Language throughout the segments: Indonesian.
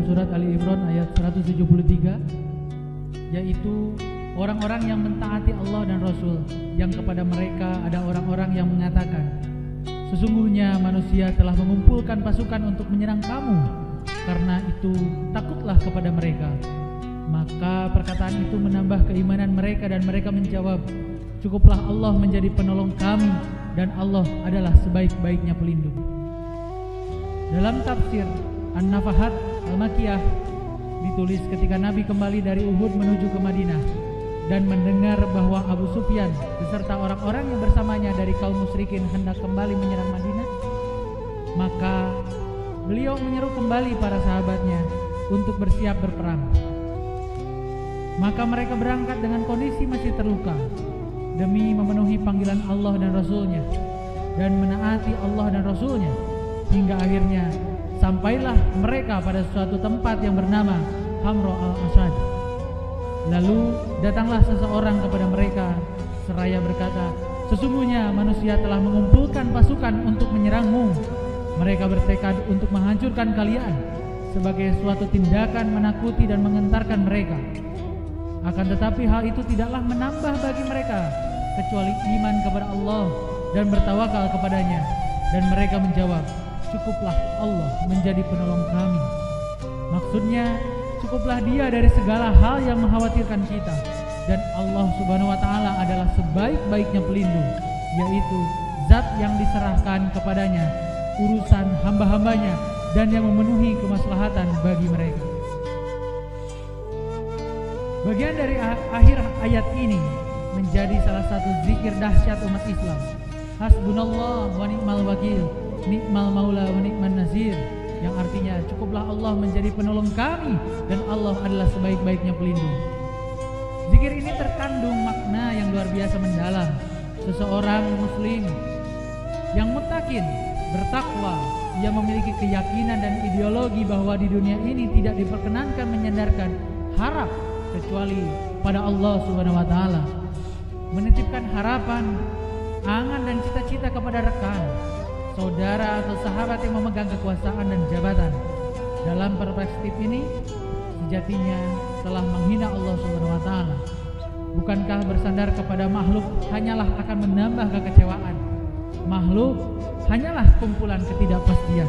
surat Ali Imran ayat 173, yaitu orang-orang yang mentaati Allah dan Rasul, yang kepada mereka ada orang-orang yang mengatakan, sesungguhnya manusia telah mengumpulkan pasukan untuk menyerang kamu, karena itu takutlah kepada mereka. Maka perkataan itu menambah keimanan mereka dan mereka menjawab, cukuplah Allah menjadi penolong kami dan Allah adalah sebaik-baiknya pelindung. Dalam tafsir An-Nafahat Al-Makiyah ditulis ketika Nabi kembali dari Uhud menuju ke Madinah dan mendengar bahwa Abu Sufyan beserta orang-orang yang bersamanya dari kaum musyrikin hendak kembali menyerang Madinah, maka beliau menyeru kembali para sahabatnya untuk bersiap berperang. Maka mereka berangkat dengan kondisi masih terluka demi memenuhi panggilan Allah dan Rasulnya dan menaati Allah dan Rasulnya, hingga akhirnya sampailah mereka pada suatu tempat yang bernama Hamra al-Asad. Lalu datanglah seseorang kepada mereka seraya berkata, sesungguhnya manusia telah mengumpulkan pasukan untuk menyerangmu. Mereka bertekad untuk menghancurkan kalian sebagai suatu tindakan menakuti dan mengentarkan mereka. Akan tetapi hal itu tidaklah menambah bagi mereka kecuali iman kepada Allah dan bertawakal kepadanya. Dan mereka menjawab, cukuplah Allah menjadi penolong kami. Maksudnya, cukuplah Dia dari segala hal yang mengkhawatirkan kita. Dan Allah Subhanahu wa Ta'ala adalah sebaik-baiknya pelindung, yaitu Zat yang diserahkan kepadanya urusan hamba-hambanya dan yang memenuhi kemaslahatan bagi mereka. Bagian dari akhir ayat ini menjadi salah satu zikir dahsyat umat Islam. Hasbunallah wa ni'mal wakil, ni'mal maula wa ni'man nasir, yang artinya cukuplah Allah menjadi penolong kami dan Allah adalah sebaik-baiknya pelindung. Zikir ini terkandung makna yang luar biasa mendalam. Seseorang muslim yang muttaqin, bertakwa, ia memiliki keyakinan dan ideologi bahwa di dunia ini tidak diperkenankan menyandarkan harap kecuali pada Allah Subhanahu wa Ta'ala. Menitipkan harapan, angan dan cita-cita kepada rekan, saudara atau sahabat yang memegang kekuasaan dan jabatan. Dalam perspektif ini, sejatinya telah menghina Allah Subhanahu wa Ta'ala. Bukankah bersandar kepada makhluk hanyalah akan menambah kekecewaan? Makhluk hanyalah kumpulan ketidakpastian.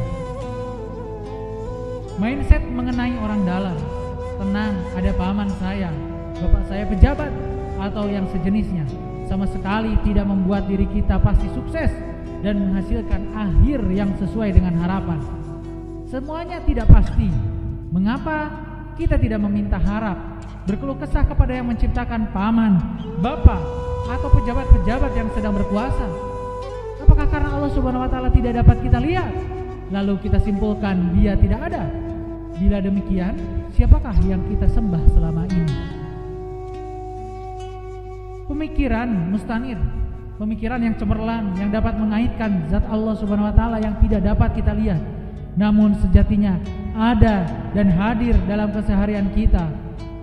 Mindset mengenai orang dalam, tenang, ada paman saya, bapak saya pejabat, atau yang sejenisnya, sama sekali tidak membuat diri kita pasti sukses dan menghasilkan akhir yang sesuai dengan harapan. Semuanya tidak pasti. Mengapa kita tidak meminta harap, berkeluh kesah kepada yang menciptakan paman, bapak, atau pejabat-pejabat yang sedang berkuasa? Apakah karena Allah Subhanahu wa Ta'ala tidak dapat kita lihat, lalu kita simpulkan Dia tidak ada? Bila demikian, siapakah yang kita sembah selama ini? Pemikiran mustanir, pemikiran yang cemerlang yang dapat mengaitkan zat Allah Subhanahu wa Ta'ala yang tidak dapat kita lihat, namun sejatinya ada dan hadir dalam keseharian kita.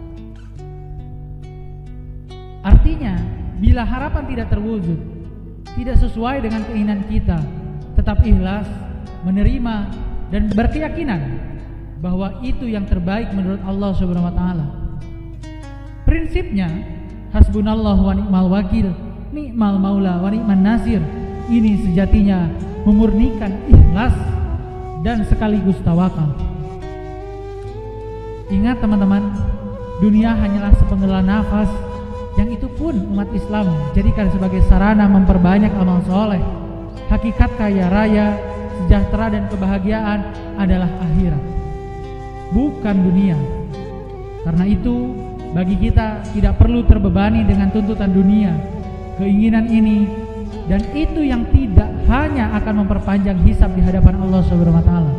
Artinya, bila harapan tidak terwujud, tidak sesuai dengan keinginan kita, tetap ikhlas, menerima dan berkeyakinan bahwa itu yang terbaik menurut Allah Subhanahu wa Ta'ala. Prinsipnya, hasbunallah wa ni'mal wakil, ni'mal maula wa ni'man nasir, ini sejatinya memurnikan ikhlas dan sekaligus tawakal. Ingat teman-teman, dunia hanyalah sepenggal nafas, yang itu pun umat Islam jadikan sebagai sarana memperbanyak amal soleh. Hakikat kaya raya, sejahtera dan kebahagiaan adalah akhirat, bukan dunia. Karena itu, bagi kita tidak perlu terbebani dengan tuntutan dunia, keinginan ini dan itu yang tidak hanya akan memperpanjang hisab di hadapan Allah Subhanahu wa Ta'ala.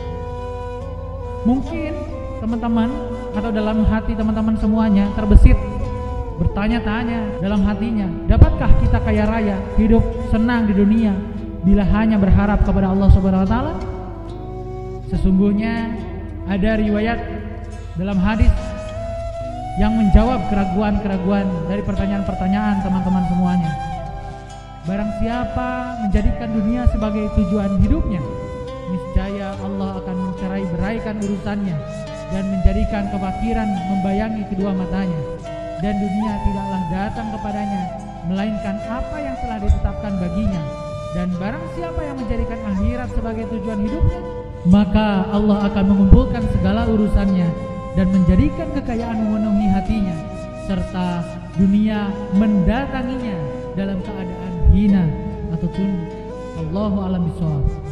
Mungkin teman-teman atau dalam hati teman-teman semuanya terbesit bertanya-tanya dalam hatinya, dapatkah kita kaya raya, hidup senang di dunia bila hanya berharap kepada Allah Subhanahu wa Ta'ala? Sesungguhnya ada riwayat dalam hadis yang menjawab keraguan-keraguan dari pertanyaan-pertanyaan teman-teman semuanya. Barang siapa menjadikan dunia sebagai tujuan hidupnya, niscaya Allah akan mencerai beraikan urusannya dan menjadikan kefakiran membayangi kedua matanya, dan dunia tidaklah datang kepadanya melainkan apa yang telah ditetapkan baginya. Dan barang siapa yang menjadikan akhirat sebagai tujuan hidupnya, maka Allah akan mengumpulkan segala urusannya dan menjadikan kekayaan memenuhi hatinya, serta dunia mendatanginya dalam keadaan hina atau tunduk. Allahu a'lam bishawab.